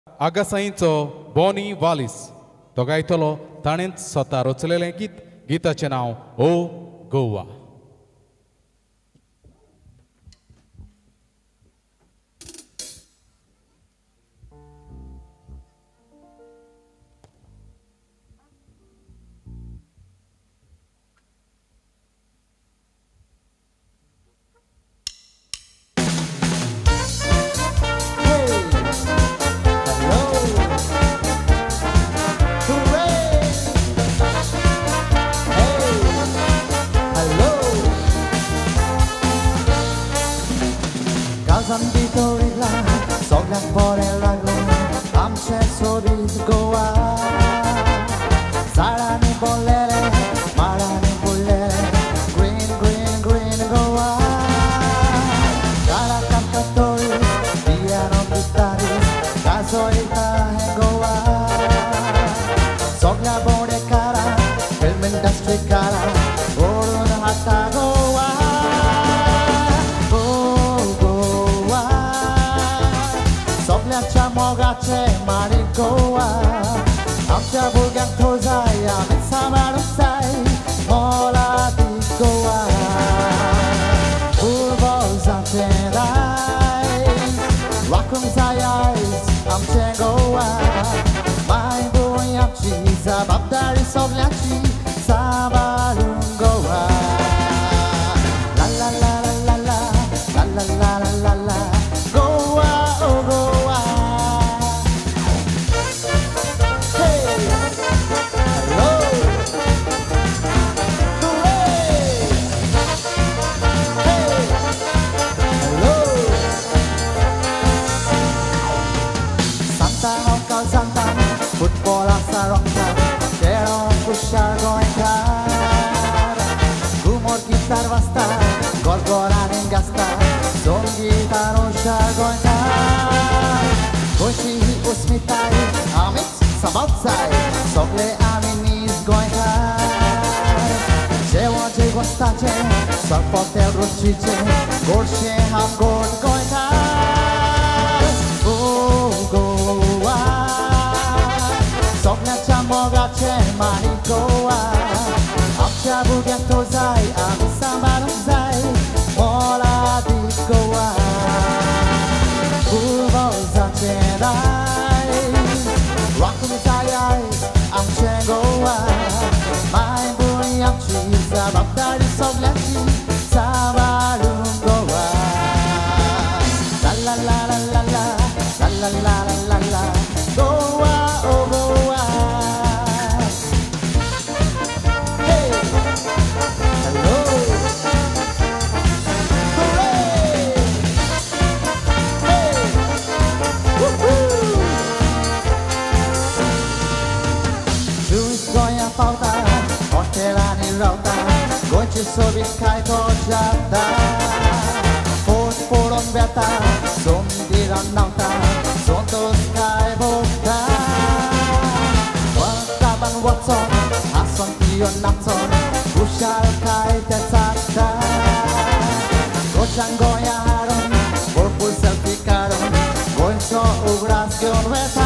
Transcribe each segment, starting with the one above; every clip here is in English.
आगासाईंचो Bonnie Wallis तो गायतलो ताणेंच स्वता रचलेलें गीत गिताचें नांव ओ Goa. Zambito illa, sogna por el lago, amche sobit goa. Sara ni bolere, mara ni bolere, green, green, green goa. Cara cantatori, piano guitarris, gasolina en goa. Sogna bone cara, film industry cara, orun hata goa. Mogache Marikoa Amcha Bulgan Tozai Amit Samarusai Mola Dikoa Urbo Zantenai Rakum Zayais Amche Goa Mai Buyachi Zababdari Soglachi Sabarun Goa La la la la la la la la la la la Goa oh Goa. Football asa rockar, quiero pushar goincar. Humor gitar basta, gorgoran engastar, son gitar ushar goincar. Koshi usmitai, amit sabatsai, sogle aminis goincar. Jewa je gostache, sarpotel ruchiche, gorshe ham gord goincar. Oh goa. Sogna Mogache Marikoa Amcha Bulgan Tozai Amisa Maruzai Mola Dikoa Urbo Zantenai Rakum Zayai Amche Goa Mai Buyachi Zababdari Soglachi Sabarun Goa La la la la la la La la la la la la Goa oh Goa. Goice sobit kai tojata Fort poron beta Som diran nauta Som tos kai bokta Wakaban Watson Hason Pion Natson Bushal kai tetzakta Gochan goya haron Purple selfie karon Goinso ugracion beta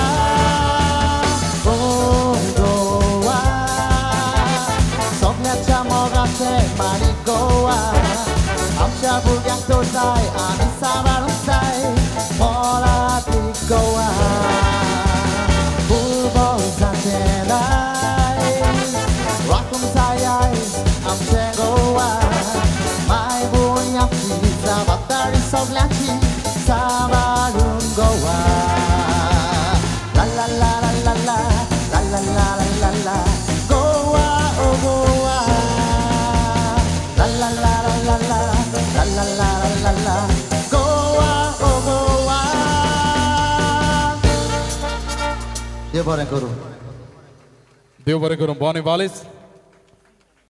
Oh goa Sogna Mogache Marikoa Amcha Bulgan Tozai Amisa Marusai Mola Dikoa Urbo Zantenai Rakum Zayai Amche Goa Mai Buyachi Zababdari Soglachi Sabarun Goa La la la la la la La la la la la la Goa oh Goa La la la la la la La la la la la la Goa oh Goa. देव बरें करूं Bonnie Wallis